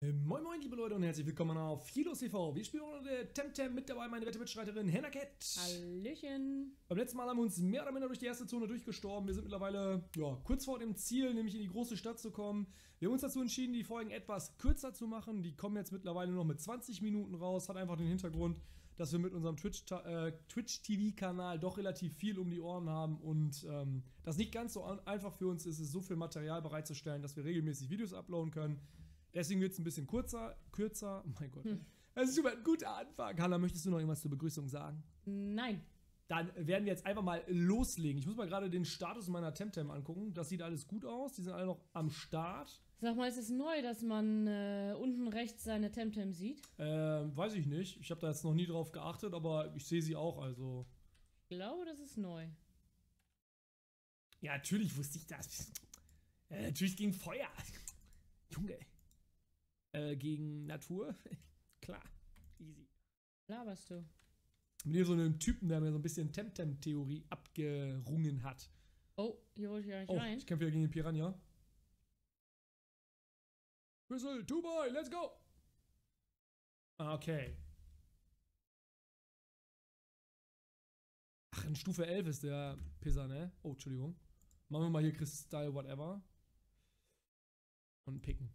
Moin moin liebe Leute und herzlich willkommen auf Philos TV. Wir spielen unter der Temtem, mit dabei meine werte Mitstreiterin Hennaket. Hallöchen. Beim letzten Mal haben wir uns mehr oder minder durch die erste Zone durchgestorben. Wir sind mittlerweile kurz vor dem Ziel, nämlich in die große Stadt zu kommen. Wir haben uns dazu entschieden, die Folgen etwas kürzer zu machen. Die kommen jetzt mittlerweile nur noch mit 20 Minuten raus. Hat einfach den Hintergrund, dass wir mit unserem Twitch-TV-Kanal doch relativ viel um die Ohren haben und das nicht ganz so einfach für uns ist, so viel Material bereitzustellen, dass wir regelmäßig Videos uploaden können. Deswegen wird es ein bisschen kürzer. Oh mein Gott. Das ist immer ein guter Anfang. Hanna, möchtest du noch irgendwas zur Begrüßung sagen? Nein. Dann werden wir jetzt einfach mal loslegen. Ich muss mal gerade den Status meiner Temtem angucken. Das sieht alles gut aus. Die sind alle noch am Start. Sag mal, ist es neu, dass man unten rechts seine Temtem sieht? Weiß ich nicht. Ich habe da jetzt noch nie drauf geachtet, aber ich sehe sie auch, also. Ich glaube, das ist neu. Ja, natürlich wusste ich das. Natürlich gegen Feuer. Junge. Gegen Natur? Klar. Easy. Laberst du? Ich bin hier so einem Typen, der mir so ein bisschen Temtem-Theorie abgerungen hat. Oh, hier wollte ich gar nicht rein. Ich kämpfe wieder gegen den Piranha. Whistle, 2-Boy, let's go! Okay. Ach, in Stufe 11 ist der Pisser, ne? Oh, Entschuldigung. Machen wir mal hier Kristall, whatever. Und picken.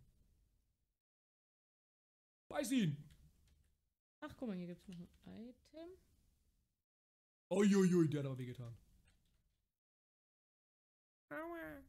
Beiß ihn! Ach, guck mal, hier gibt es noch ein Item. Uiuiui, der hat aber wehgetan. Aua.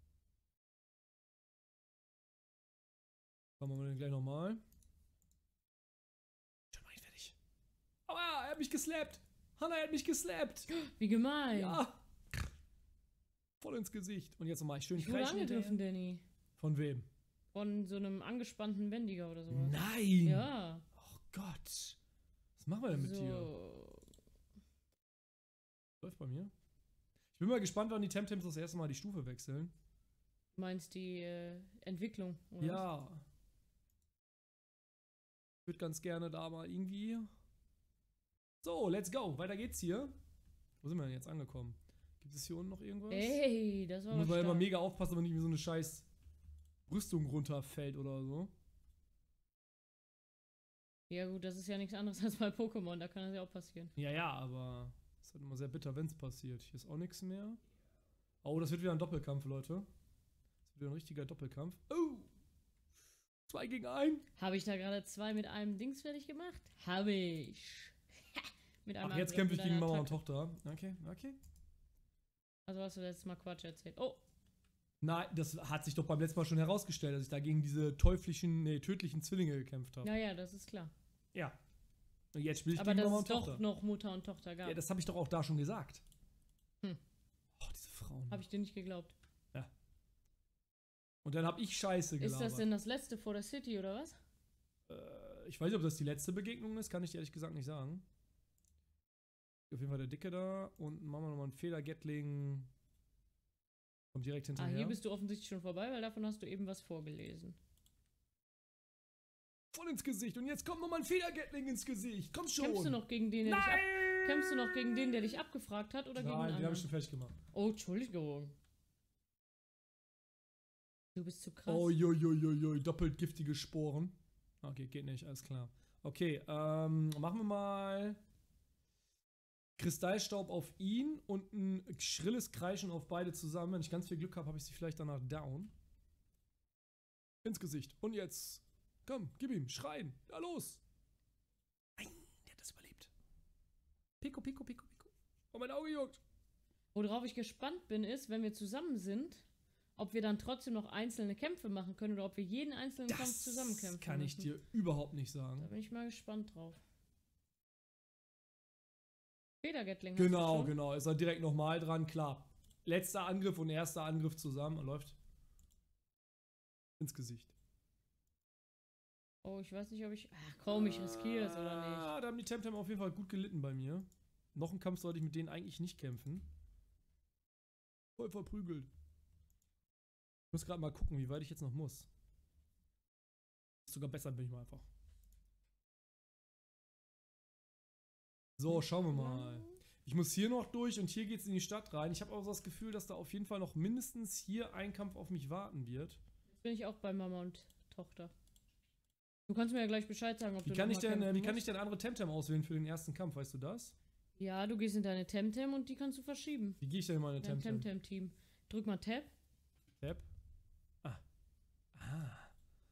Machen wir den gleich nochmal. Schon mach ich fertig. Aua, er hat mich geslappt! Hanna, er hat mich geslappt! Wie gemein. Ja! Voll ins Gesicht. Und jetzt nochmal schön Ich wurde kreischen angegriffen, hinterher. Danny. Von wem? Von so einem angespannten Wendiger oder sowas. Nein! Ja. Oh Gott. Was machen wir denn mit dir? So. Läuft bei mir. Ich bin mal gespannt, wann die Temtems das erste Mal die Stufe wechseln. Du meinst die Entwicklung, oder? Ja. Ich würde ganz gerne da mal irgendwie... So, let's go. Weiter geht's hier. Wo sind wir denn jetzt angekommen? Gibt es hier unten noch irgendwas? Ey, das war Muss man stark. immer mega aufpassen, damit nicht wie so eine scheiß Rüstung runterfällt oder so. Ja gut, das ist ja nichts anderes als bei Pokémon, da kann das ja auch passieren. Ja, aber es ist halt immer sehr bitter, wenn es passiert. Hier ist auch nichts mehr. Oh, das wird wieder ein Doppelkampf, Leute. Das wird wieder ein richtiger Doppelkampf. Oh! 2 gegen 1. Habe ich da gerade 2 mit einem Dings fertig gemacht? Habe ich. Mit einem Ach, jetzt Angriff kämpfe ich mit gegen einer Mama und Attacke. Tochter. Okay, okay. Also hast du letztes Mal Quatsch erzählt. Oh, Nein, das hat sich doch beim letzten Mal schon herausgestellt, dass ich da gegen diese tödlichen Zwillinge gekämpft habe. naja, das ist klar. Ja. Und jetzt spiele ich Aber gegen dass Mama es und Tochter. doch noch Mutter und Tochter gab. Ja, das habe ich doch auch da schon gesagt. Hm. Oh, diese Frauen. Habe ich dir nicht geglaubt. Ja. Und dann habe ich Scheiße gelabert. Ist das denn das letzte vor der City, oder was? Ich weiß nicht, ob das die letzte Begegnung ist, kann ich dir ehrlich gesagt nicht sagen. Auf jeden Fall der Dicke da und machen wir nochmal einen Feder-Gatling. Kommt direkt Ah, hinterher. hier bist du offensichtlich schon vorbei, weil davon hast du eben was vorgelesen. Voll ins Gesicht und jetzt kommt nochmal ein Feder-Gatling ins Gesicht. Komm schon. Kämpfst du noch gegen den, kämpfst du noch gegen den, der dich abgefragt hat, oder gegen Nein, einen den habe ich anderen? schon fertig gemacht. Oh, Entschuldigung. Du bist zu krass. Oh, joi, doppelt giftige Sporen. Okay, geht nicht, alles klar. Okay, machen wir mal Kristallstaub auf ihn und ein schrilles Kreischen auf beide zusammen. Wenn ich ganz viel Glück habe, habe ich sie vielleicht danach down. Ins Gesicht. Und jetzt, komm, gib ihm, schreien. Ja, los. Nein, der hat das überlebt. Pico. Oh, mein Auge juckt. Worauf ich gespannt bin, ist, wenn wir zusammen sind, ob wir dann trotzdem noch einzelne Kämpfe machen können oder ob wir jeden einzelnen Kampf zusammen kämpfen Das kann ich müssen. dir überhaupt nicht Da sagen. bin ich mal gespannt drauf. Federgatling. Genau. Ist er direkt nochmal dran, klar. Letzter Angriff und erster Angriff zusammen. Er läuft ins Gesicht. Oh, ich weiß nicht, ob ich... Ach komm, ich riskiere es oder nicht. Da haben die Temtem auf jeden Fall gut gelitten bei mir. Noch einen Kampf sollte ich mit denen eigentlich nicht kämpfen. Voll verprügelt. Ich muss gerade mal gucken, wie weit ich jetzt noch muss. Sogar besser bin ich mal einfach. So, schauen wir mal. Ich muss hier noch durch und hier geht es in die Stadt rein. Ich habe auch so das Gefühl, dass da auf jeden Fall noch mindestens hier ein Kampf auf mich warten wird. Jetzt bin ich auch bei Mama und Tochter. Du kannst mir ja gleich Bescheid sagen, ob Wie du kann noch ich mal denn, kämpfen wie kann ich musst. denn andere Temtem auswählen für den ersten Kampf, weißt du das? Ja, du gehst in deine Temtem und die kannst du verschieben. Wie gehe ich denn in meine Dein Temtem? Temtem-Team. Drück mal Tab. Tab. Ah. Ah.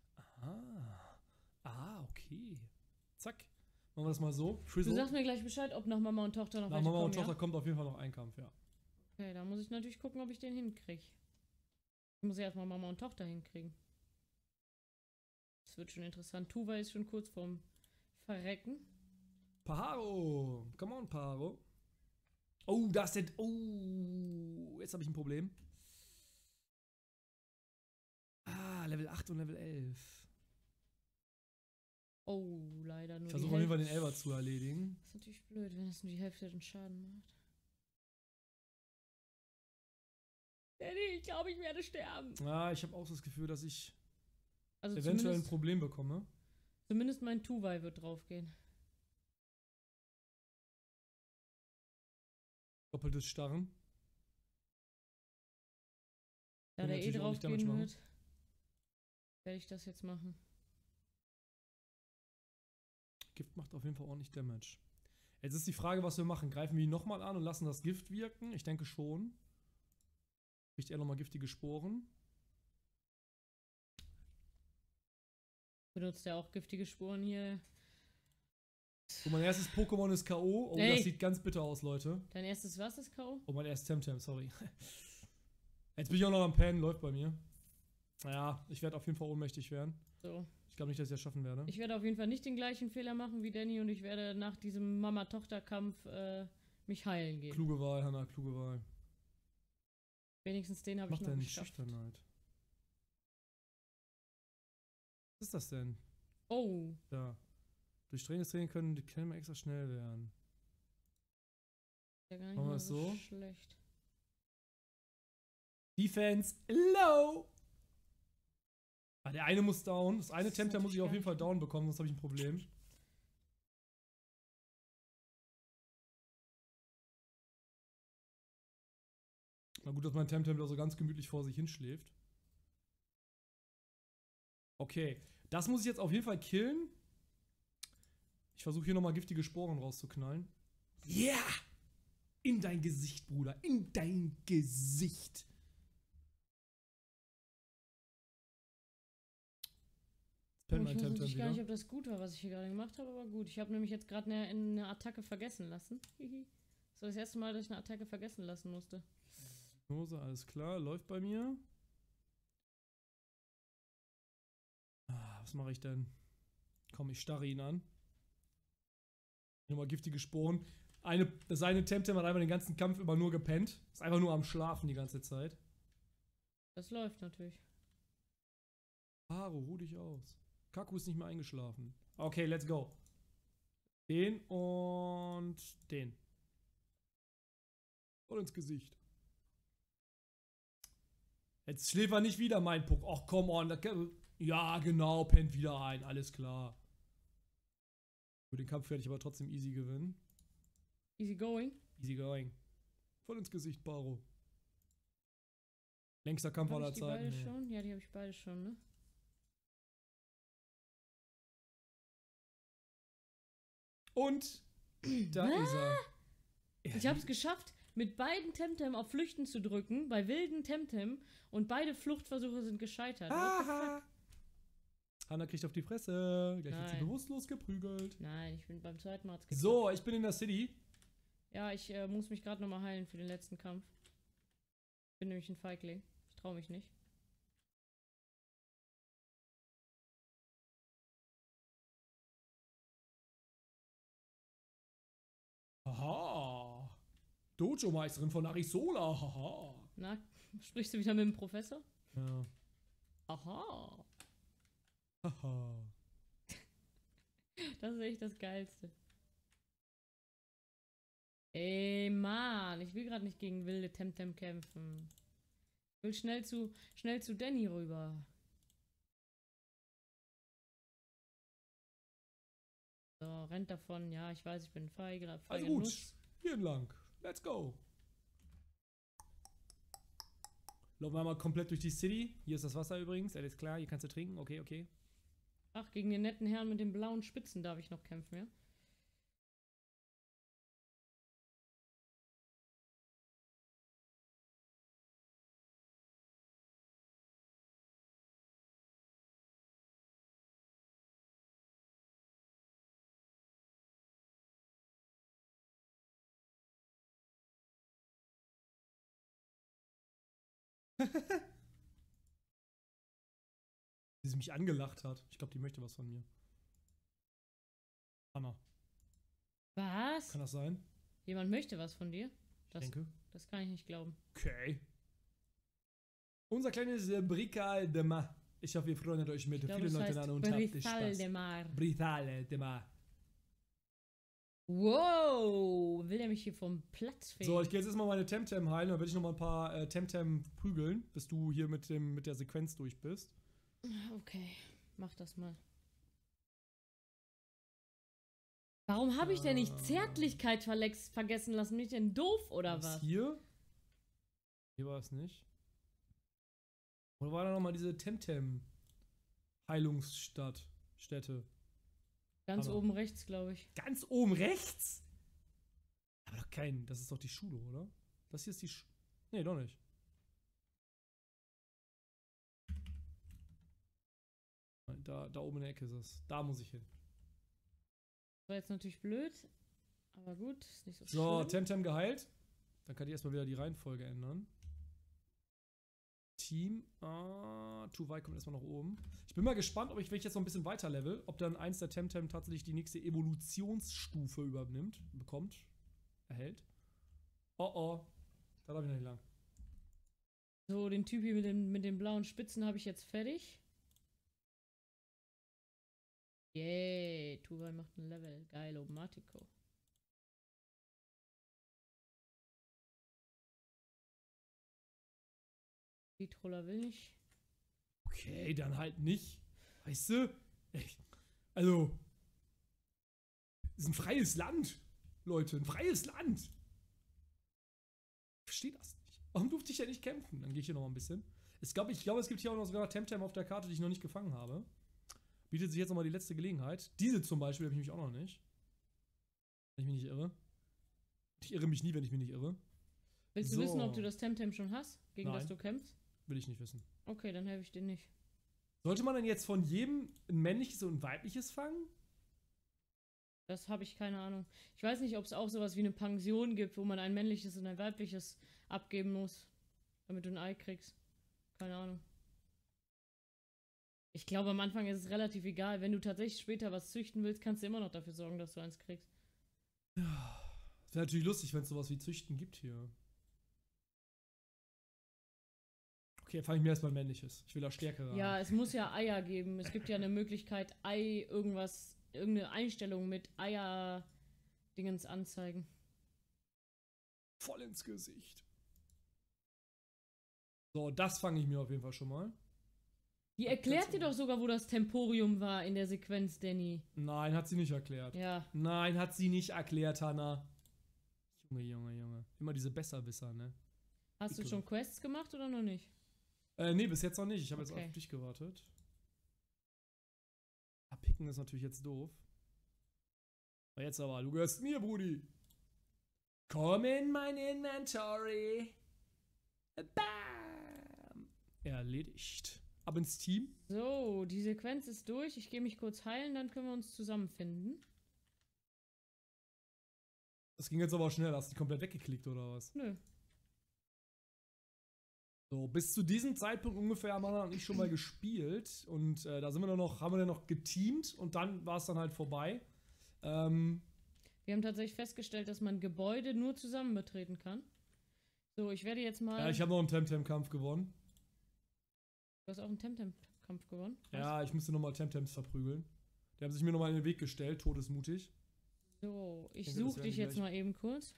Okay. Zack. Machen wir das mal so. Du Frizzle. sagst mir gleich Bescheid, ob nach Mama und Tochter noch Nach welche Mama und kommen, Tochter ja? kommt auf jeden Fall noch ein Kampf, ja. Okay, da muss ich natürlich gucken, ob ich den hinkriege. Ich muss ja erstmal Mama und Tochter hinkriegen. Das wird schon interessant. Tuva ist schon kurz vorm Verrecken. Paharo. Come on, Paharo. Oh, da ist der. Oh, jetzt habe ich ein Problem. Ah, Level 8 und Level 11. Oh, leider nur Ich die versuche auf jeden Fall Hälfte. den Elber zu erledigen. Das ist natürlich blöd, wenn das nur die Hälfte den Schaden macht. Danny, ich glaube, ich werde sterben. Ah, ich habe auch so das Gefühl, dass ich Also eventuell ein Problem bekomme. zumindest mein Tuwai wird draufgehen. Doppeltes Starren. Da Können wir der natürlich auch nicht Damage draufgehen machen. wird, werde ich das jetzt machen. Gift macht auf jeden Fall ordentlich Damage. Jetzt ist die Frage, was wir machen. Greifen wir ihn nochmal an und lassen das Gift wirken? Ich denke schon. Kriegt er nochmal giftige Sporen? Benutzt er auch giftige Spuren hier? So, mein erstes Pokémon ist K.O. Oh, Ey. das sieht ganz bitter aus, Leute. Dein erstes was ist K.O.? Oh, mein erstes Temtem, sorry. Jetzt bin ich auch noch am Pennen, läuft bei mir. Naja, ich werde auf jeden Fall ohnmächtig werden. So. Ich glaube nicht, dass ich das schaffen werde. Ich werde auf jeden Fall nicht den gleichen Fehler machen wie Danny und ich werde nach diesem Mama-Tochter-Kampf mich heilen gehen. Kluge Wahl, Hannah, kluge Wahl. Wenigstens den habe ich Macht noch denn geschafft. Schüchternheit? Was ist das denn? Oh, Da. Durch strenges Training können die Kämme extra schnell werden. ja gar nicht Machen wir mal es so so? schlecht. Defense low! Ah, der eine muss down. Das eine Das ist Temtem muss ich natürlich auf jeden gar Fall nicht down bekommen, sonst habe ich ein Problem. Na gut, dass mein Temtem da so ganz gemütlich vor sich hinschläft. Okay, das muss ich jetzt auf jeden Fall killen. Ich versuche hier nochmal giftige Sporen rauszuknallen. Yeah! In dein Gesicht, Bruder. In dein Gesicht. Jetzt pennt mein Ich weiß Temtem natürlich gar wieder. nicht, ob das gut war, was ich hier gerade gemacht habe, aber gut. Ich habe nämlich jetzt gerade eine Attacke vergessen lassen. Das war das erste Mal, dass ich eine Attacke vergessen lassen musste. Hose, alles klar, läuft bei mir. Was mache ich denn? Komm, ich starre ihn an. Nochmal giftige Sporen. Das eine Temtem hat einfach den ganzen Kampf über nur gepennt. Ist einfach nur am Schlafen die ganze Zeit. Das läuft natürlich. Haro, ruh dich aus. Kaku ist nicht mehr eingeschlafen. Okay, let's go. Den und den. Voll ins Gesicht. Jetzt schläft er nicht wieder, mein Puck. Ach, come on. Ja, genau, pennt wieder ein. Alles klar. Für den Kampf werde ich aber trotzdem easy gewinnen. Easy going. Easy going. Voll ins Gesicht, Baro. Längster Kampf Habe aller ich die beide Zeiten. schon? Ja, die habe ich beide schon, ne? Und da ist er. Ich habe es geschafft, mit beiden Temtem auf Flüchten zu drücken, bei wilden Temtem, und beide Fluchtversuche sind gescheitert. What the fuck? Hanna kriegt auf die Fresse. Gleich wird sie Nein. bewusstlos geprügelt. Nein, ich bin beim zweiten Mal. So, ich bin in der City. Ja, ich muss mich gerade nochmal heilen für den letzten Kampf. Ich bin nämlich ein Feigling. Ich traue mich nicht. Haha. Dojo-Meisterin von Arisola. Haha. Na, sprichst du wieder mit dem Professor? Ja. Aha. Haha. Das ist echt das Geilste. Ey, Mann, ich will gerade nicht gegen wilde Temtem kämpfen. Ich will schnell zu Danny rüber. So, rennt davon. Ja, ich weiß, ich bin feige. Also feige gut. Nuss. Hier entlang. Let's go. Laufen wir mal komplett durch die City. Hier ist das Wasser übrigens. Alles klar, hier kannst du trinken. Okay, okay. Ach, gegen den netten Herrn mit den blauen Spitzen darf ich noch kämpfen, ja? Wie sie mich angelacht hat. Ich glaube, die möchte was von mir. Anna. Was? Kann das sein? Jemand möchte was von dir? Ich denke. Das kann ich nicht glauben. Okay. Unser kleines Brical de Mar. Ich hoffe, ihr freundet euch mit. Ich glaube, Viele es Leute heißt an und habt Brital Spaß. de Mar. Brital de Mar. Wow! Will der mich hier vom Platz fegen? So, ich gehe jetzt erstmal meine Temtem heilen. Dann werde ich nochmal ein paar Temtem prügeln, bis du hier mit der Sequenz durch bist. Okay, mach das mal. Warum habe ich denn nicht Zärtlichkeit vergessen lassen? Bin ich denn doof oder was? Hier? Hier war es nicht. Oder war da nochmal diese Temtem-Heilungsstätte? Ganz oben rechts, glaube ich. Ganz oben rechts? Aber doch kein. Das ist doch die Schule, oder? Das hier ist die Schule. Nee, doch nicht. Da oben in der Ecke ist es. Da muss ich hin. Das war jetzt natürlich blöd. Aber gut, ist nicht so So, schlimm. Temtem geheilt. Dann kann ich erstmal wieder die Reihenfolge ändern. Team. Tuwai kommt erstmal nach oben. Ich bin mal gespannt, ob ich, wenn ich jetzt noch ein bisschen weiter level, ob dann eins der Temtem tatsächlich die nächste Evolutionsstufe erhält. Oh oh. Da darf ich noch nicht lang. So, den Typ hier mit den blauen Spitzen habe ich jetzt fertig. Yay, Tuwai macht ein Level. Geil, Obmatico. Die Troller will nicht. Okay, dann halt nicht. Weißt du? Also. Es ist ein freies Land. Leute, ein freies Land. Ich verstehe das nicht. Warum durfte ich ja nicht kämpfen? Dann gehe ich hier noch mal ein bisschen. Ich glaube, es gibt hier auch noch sogar Temtem auf der Karte, die ich noch nicht gefangen habe. Bietet sich jetzt nochmal die letzte Gelegenheit. Diese zum Beispiel habe ich mich auch noch nicht. Wenn ich mich nicht irre. Ich irre mich nie, wenn ich mich nicht irre. Willst du wissen, ob du das Temtem schon hast, gegen das du kämpfst? Will ich nicht wissen. Okay, dann helfe ich dir nicht. Sollte man denn jetzt von jedem ein männliches und ein weibliches fangen? Das habe ich keine Ahnung. Ich weiß nicht, ob es auch sowas wie eine Pension gibt, wo man ein männliches und ein weibliches abgeben muss, damit du ein Ei kriegst. Keine Ahnung. Ich glaube, am Anfang ist es relativ egal. Wenn du tatsächlich später was züchten willst, kannst du immer noch dafür sorgen, dass du eins kriegst. Ja. Das wäre natürlich lustig, wenn es sowas wie Züchten gibt hier. Okay, fange ich mir erstmal ein männliches. Ich will da stärkere. Ja, es muss ja Eier geben. Es gibt ja eine Möglichkeit, irgendeine Einstellung mit Eier-Dingens anzeigen. Voll ins Gesicht. So, das fange ich mir auf jeden Fall schon mal. Die erklärt dir doch sogar, wo das Temporium war in der Sequenz, Danny. Nein, hat sie nicht erklärt. Ja. Nein, hat sie nicht erklärt, Hannah. Junge. Immer diese Besserwisser, ne? Hast du schon Quests gemacht oder noch nicht? Nee, bis jetzt noch nicht. Ich habe jetzt Okay. auf dich gewartet. Picken ist natürlich jetzt doof. Aber jetzt aber, du gehörst mir, Brudi. Komm in mein Inventory. Bam. Erledigt. Ab ins Team. So, die Sequenz ist durch. Ich gehe mich kurz heilen, dann können wir uns zusammenfinden. Das ging jetzt aber auch schnell. Hast du die komplett weggeklickt oder was? Nö. So, bis zu diesem Zeitpunkt ungefähr haben wir noch nicht schon mal gespielt. Und da haben wir dann noch geteamt und dann war es dann halt vorbei. Wir haben tatsächlich festgestellt, dass man Gebäude nur zusammen betreten kann. So, ich werde jetzt mal... Ja, ich habe noch einen Temtem-Kampf gewonnen. Du hast auch einen Temtem-Kampf gewonnen? Was? Ja, ich musste nochmal Temtems verprügeln. Die haben sich mir nochmal in den Weg gestellt, todesmutig. So, ich denke, das suche werden dich die jetzt gleich. mal eben kurz.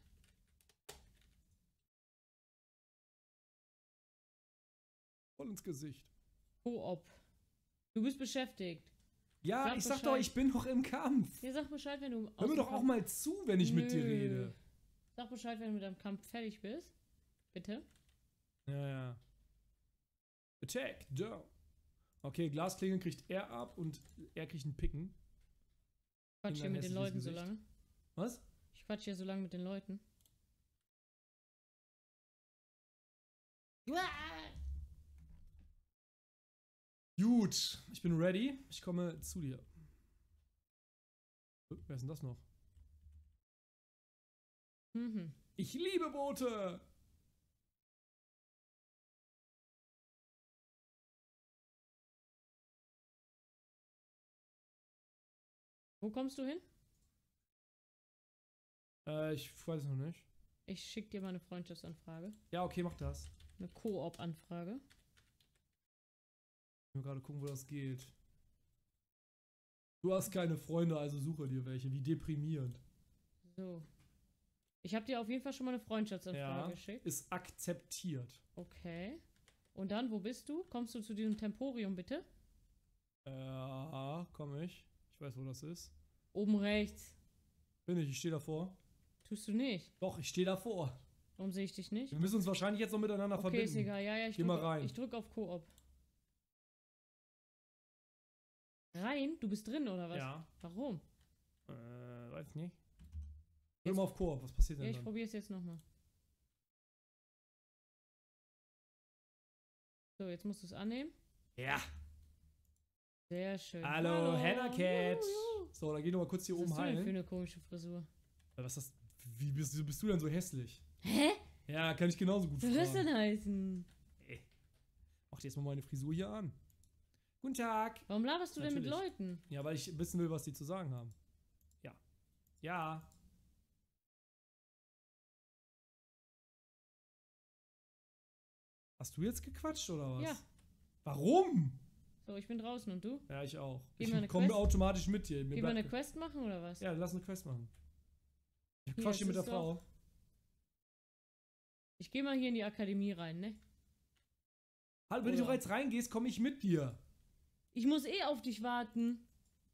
Voll ins Gesicht. Koop. Du bist beschäftigt. Ja, Sag ich sag Bescheid. doch, ich bin noch im Kampf. Ja, sag Bescheid, wenn du... Hör mir doch auch mal zu, wenn ich mit dir Nö. rede. Sag Bescheid, wenn du mit deinem Kampf fertig bist. Bitte. Ja. Attack, down. Okay, Glasklinge kriegt er ab und er kriegt einen Picken. Quatsch hier Dein mit den hässliches Leuten so Gesicht. lange. Was? Ich quatsch hier so lange mit den Leuten. Gut, ich bin ready. Ich komme zu dir. Wer ist denn das noch? Mhm. Ich liebe Boote! Wo kommst du hin? Ich weiß es noch nicht. Ich schick dir mal eine Freundschaftsanfrage. Ja, okay, mach das. Eine Koop-Anfrage. Ich will gerade gucken, wo das geht. Du hast keine Freunde, also suche dir welche. Wie deprimierend. So. Ich habe dir auf jeden Fall schon mal eine Freundschaftsanfrage Ja, geschickt. ist akzeptiert. Okay. Und dann, wo bist du? Kommst du zu diesem Temporium, bitte? Komm ich. Ich weiß, wo das ist. Oben rechts. Bin ich stehe davor. Tust du nicht? Doch, ich stehe davor. Warum sehe ich dich nicht? Wir müssen uns wahrscheinlich jetzt noch miteinander Okay, verbinden. ist egal. Ja, Geh mal rein. ich drück auf Koop. Rein? Du bist drin, oder was? Ja. Warum? Weiß nicht. Drück Jetzt- mal auf Koop, was passiert Ja, denn ich dann? probiere es jetzt nochmal. So, jetzt musst du es annehmen. Ja. Sehr schön. Hallo, Hannah Cat. Juhu. So, dann geh noch mal kurz hier Was oben hast du denn für heilen. eine komische Frisur? Was ist das? Wie bist du denn so hässlich? Hä? Ja, kann ich genauso gut Was soll das fragen. denn heißen? Mach dir jetzt mal meine Frisur hier an. Guten Tag. Warum laberst du denn mit Natürlich. Leuten? Ja, weil ich wissen will, was die zu sagen haben. Ja. Ja. Hast du jetzt gequatscht oder was? Ja. Warum? So, ich bin draußen und du? Ja, ich auch. Geh mal eine Ich komme Quest. automatisch mit dir. Mir Gehen wir eine bleibt- Quest machen oder was? Ja, lass eine Quest machen. Ich Hier, quatsch hier es mit der ist Frau. Ich gehe mal hier in die Akademie rein, ne? Halt, wenn du Oder? jetzt reingehst, komme ich mit dir. Ich muss eh auf dich warten.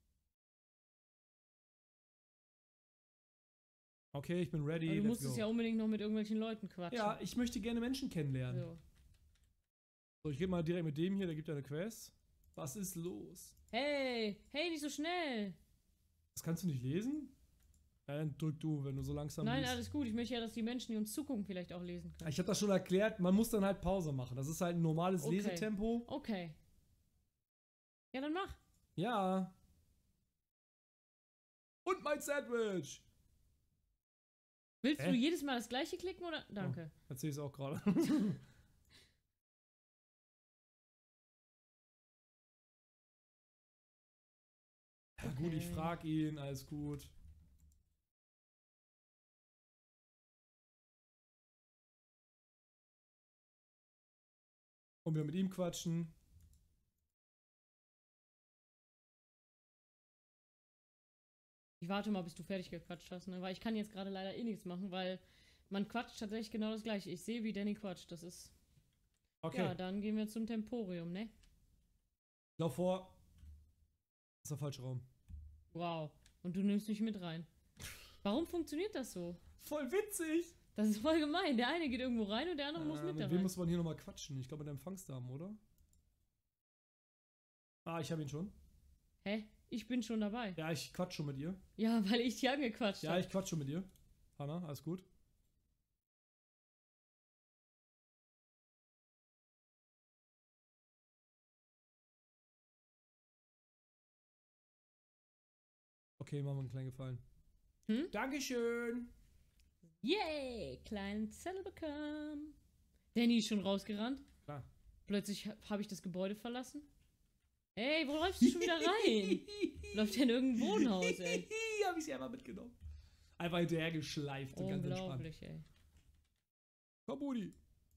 Okay, ich bin ready. Aber du let's musstest go. ja unbedingt noch mit irgendwelchen Leuten quatschen. Ja, ich möchte gerne Menschen kennenlernen. So. So, ich rede mal direkt mit dem hier, der gibt ja eine Quest. Was ist los? Hey, nicht so schnell. Das kannst du nicht lesen? Ja, dann drück du, wenn du so langsam Nein, liest. alles gut. Ich möchte ja, dass die Menschen, die uns zugucken, vielleicht auch lesen können. Ich habe das schon erklärt, man muss dann halt Pause machen. Das ist halt ein normales Okay. Lesetempo. Okay. Ja, dann mach. Ja. Und mein Sandwich. Willst Hä? du jedes Mal das gleiche klicken oder? Danke. Erzähl ich es auch gerade. Ja, gut, ich Okay. frag ihn, alles gut. Und wir mit ihm quatschen. Ich warte mal, bis du fertig gequatscht hast, ne? Weil ich kann jetzt gerade leider eh nichts machen, weil man quatscht tatsächlich genau das gleiche. Ich sehe, wie Danny quatscht. Das ist. Okay, Ja, dann gehen wir zum Temporium, ne? lauf vor. Das ist der falsche Raum. Wow. Und du nimmst mich mit rein. Warum funktioniert das so? Voll witzig. Das ist voll gemein. Der eine geht irgendwo rein und der andere muss mit da mit wem rein. muss man hier nochmal quatschen? Ich glaube mit der Empfangsdame, oder? Ah, ich habe ihn schon. Hä? Ich bin schon dabei. Ja, ich quatsch schon mit ihr. Ja, weil ich dich angequatscht Ja, habe. ich quatsch schon mit ihr. Hanna, alles gut? Okay, machen wir einen kleinen Gefallen. Hm? Dankeschön. Yay! Kleinen Zettel bekommen. Danny ist schon rausgerannt. Klar. Plötzlich habe ich das Gebäude verlassen. Ey, wo läufst du schon wieder rein? Läuft ja in irgendein Wohnhaus, ey. Hab ich sie einmal mitgenommen. Einfach hinterher geschleift und ganz entspannt. Unglaublich, ey. Komm, Budi.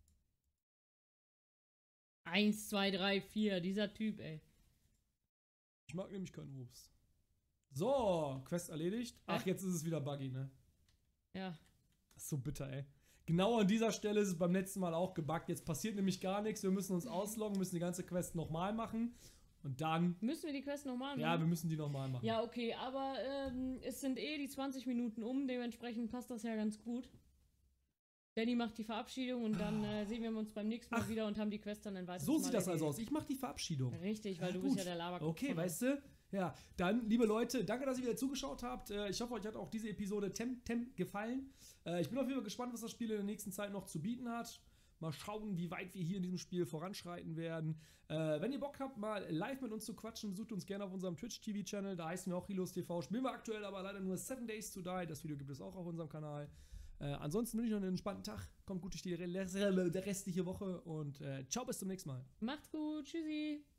1, 2, 3, 4. Dieser Typ, ey. Ich mag nämlich kein Obst. So, Quest erledigt. Ach, Hä? jetzt ist es wieder buggy, ne? Ja. Das ist so bitter, ey. Genau an dieser Stelle ist es beim letzten Mal auch gebuggt. Jetzt passiert nämlich gar nichts. Wir müssen uns ausloggen, müssen die ganze Quest nochmal machen. Und dann, Müssen wir die Quest nochmal machen? ja, wir müssen die nochmal machen. Ja, okay, aber es sind eh die 20 Minuten um. Dementsprechend passt das ja ganz gut. Danny macht die Verabschiedung und dann sehen wir uns beim nächsten Mal wieder und haben die Quest dann ein weiteres So Mal sieht das also erledigt. aus. Ich mache die Verabschiedung. Richtig, weil du gut. bist ja der Laberkopf. Okay, weißt du? Ja, dann, liebe Leute, danke, dass ihr wieder zugeschaut habt. Ich hoffe, euch hat auch diese Episode Temp gefallen. Ich bin auf jeden Fall gespannt, was das Spiel in der nächsten Zeit noch zu bieten hat. Mal schauen, wie weit wir hier in diesem Spiel voranschreiten werden. Wenn ihr Bock habt, mal live mit uns zu quatschen, besucht uns gerne auf unserem Twitch-TV-Channel. Da heißen wir auch Rilos TV. Spielen wir aktuell aber leider nur 7 Days to Die. Das Video gibt es auch auf unserem Kanal. Ansonsten wünsche ich noch einen entspannten Tag. Kommt gut durch die restliche Woche und ciao, bis zum nächsten Mal. Macht's gut. Tschüssi.